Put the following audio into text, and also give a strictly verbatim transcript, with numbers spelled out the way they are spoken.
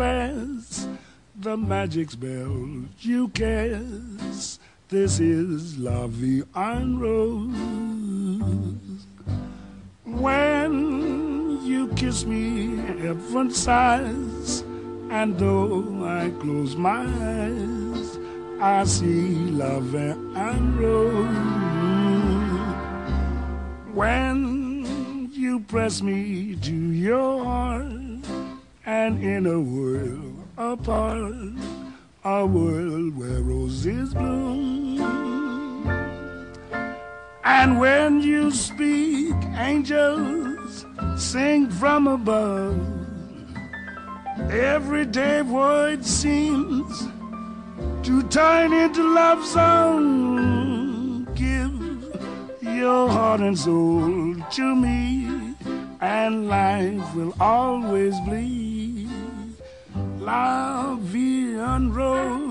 confess the magic spell you cast. This is La Vie en Rose. When you kiss me, heaven sighs, and though I close my eyes, I see La Vie en Rose. When you press me to your heart, and in a world apart, a world where roses bloom. And when you speak, angels sing from above. Everyday void seems to turn into love song. Give your heart and soul to me, and life will always bleed. La Vie en Rose.